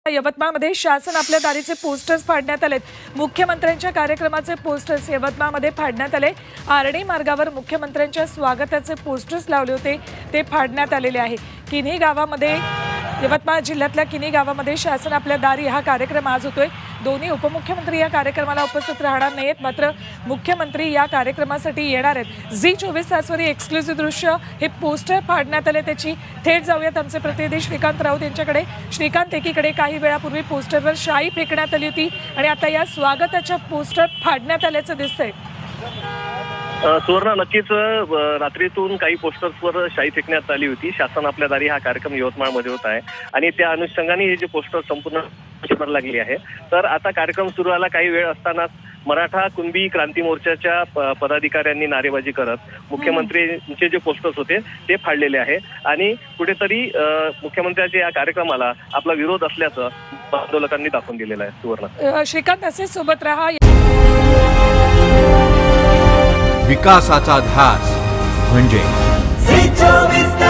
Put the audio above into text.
यवतमाळमध्ये शासन आपल्या दारीचे पोस्टर्स फाडण्यात आलेत। मुख्यमंत्र्यांच्या कार्यक्रमाचे पोस्टर्स यवतमाळमध्ये फाडण्यात आले। आरणी मार्गावर मुख्यमंत्र्यांच्या स्वागताचे पोस्टर्स लावले होते, ते फाडण्यात आलेले आहे। किन्ही गावामध्ये, यवतमाळ जिल्ह्यातल्या किन्ही गावामध्ये शासन आपल्या दारी हा कार्यक्रम आज होतोय। दोन्ही उपमुख्यमंत्री या कार्यक्रमाला उपस्थित राहणार नाहीत, मात्र मुख्यमंत्री या कार्यक्रमासाठी येणार आहेत। झी24 तासवरील एक्सक्लुसिव्ह दृश्य हे पोस्टर फाडण्यात आले त्याची थेट जाऊयात आमचे प्रतिनिधी श्रीकांत राऊत यांच्याकडे। श्रीकांत, एकीकडे काही वेळापूर्वी पोस्टरवर शाई फेकण्यात आली होती आणि आता या स्वागताच्या पोस्टर फाडण्यात आल्याचं दिसतंय। सुवर्ण, नक्कीच रात्रीतून काही पोस्टर्सवर शाई फेकण्यात आली होती। शासन आपल्या दारी हा कार्यक्रम यवतमाळमध्ये होत आहे आणि त्या अनुषंगाने हे जे पोस्टर संपूर्ण लागली आहे। तर आता कार्यक्रम सुरू झाला, काही वेळ असतानाच मराठा कुणबी क्रांती मोर्चाच्या पदाधिकाऱ्यांनी नारेबाजी करत मुख्यमंत्र्यांचे जे पोस्टर्स होते ते फाडलेले आहे आणि कुठेतरी मुख्यमंत्र्यांच्या या कार्यक्रमाला आपला विरोध असल्याचं आंदोलकांनी दाखवून दिलेलं आहे। सुवर्ण, श्रीकांत असेच सोबत राहा। विकासाचा ध्यास म्हणजे